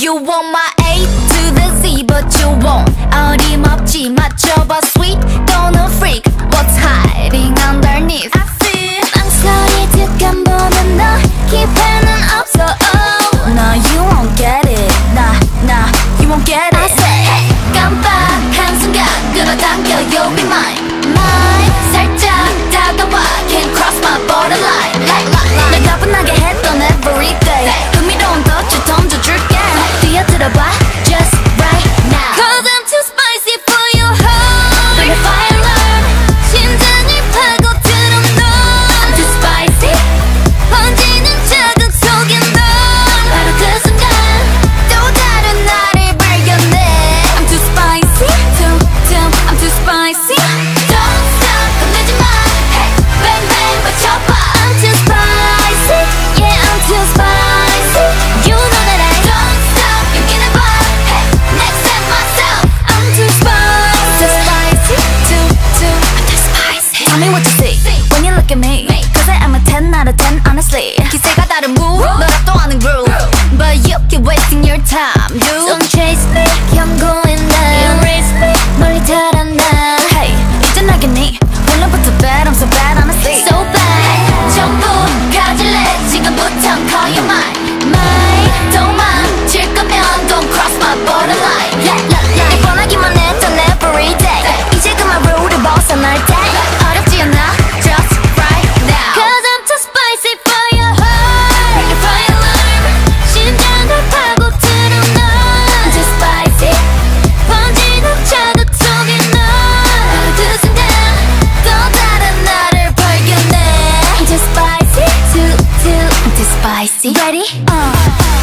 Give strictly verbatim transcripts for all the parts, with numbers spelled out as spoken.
You want my A to the Z but you won't. 어림없지 맞춰봐 sweet 또는 freak. What's hiding underneath? I feel 망설이 득한 보는 너 기회는 없어. Oh. No you won't get it. Nah nah you won't get it. I say hey. 깜빡한 순간 끌어당겨 you'll be mine. Mine 살짝 다가와 can't cross my borderline. Like like like 날 가뿐하게 했던 everyday 흥미로운 덫을 던져줄게. 뛰어들어봐 just right now. Cause I'm too spicy for your heart. Bring the fire alarm. 심장을 파고들어 너. I'm too spicy. 번지는 자극 속에 너. 바로 그 순간 또 다른 나를 발견해. I'm too spicy. Too too I'm too spicy. Don't stop 끝내지 마. Hey bang bang 맞춰봐. I'm too spicy. Yeah I'm too spicy. You know that I don't stop 여기는 봐. Hey next time myself. I'm too spicy. Too spicy. Too too I'm too spicy. Tell me what you see when you look at me. Cause I'm a ten out of ten honestly. 기세가 다른 move 너랍도 않은 groove. But you keep wasting your time dude. Don't chase me 경고인 나. Erase me 멀리 달아나. Hey 이제 나겠니 오늘부터 bad I'm so bad honestly. So bad 전부 가질래 지금부터 call you mine. Mine 도망칠 거면 don't cross my borderline. Yeah, yeah, yeah. 내 뻔하기만 했던 everyday 이제 그만 룰을 벗어날 때 어렵지 않아 just right now. Cause I'm too spicy for your heart. Bring the fire alarm. 심장을 파고들어 너. I'm too spicy. 번지는 자극 속에 너. 바로 그 순간 또 다른 나를 발견해. I'm too spicy. Too too I'm too spicy. Ready? Uh.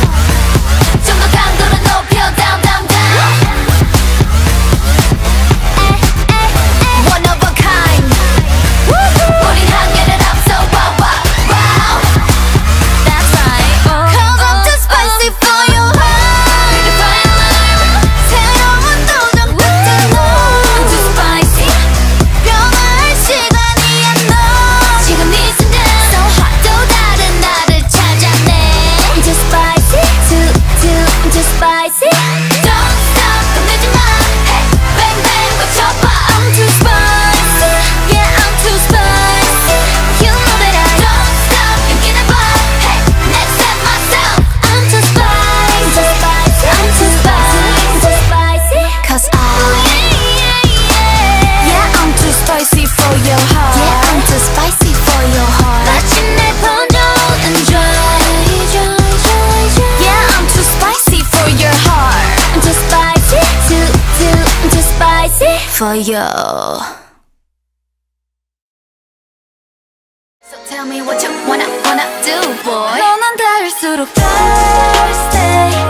좀 더 강도를 높여 down down down. Eh, eh, eh. One of a kind. 우린 한계를 앞서 wow wow wow. That's right. Cause I'm too spicy for your heart. Bring the fire alarm. 새로운 도전 끝에 너. I'm too spicy. 변화할 시간이야 너. 지금 이 순간 so hot. 또 다른 나를 찾아내. I'm too spicy. Too too I'm too spicy. Don't stop 끝내지 마. Hey bang bang 맞춰봐. I'm too spicy. Yeah I'm too spicy. You know that I don't stop 여기는 봐. Hey next step myself. I'm too spicy. I'm too spicy. I'm too spicy. Cause I yeah I'm too spicy for your heart. Yeah I'm too spicy for your heart. 마침내 번져 enjoy. Yeah I'm too spicy for your heart. I'm too spicy. Too too I'm too spicy for you. So tell me what you wanna wanna do boy. 너는 닿을수록 thirsty.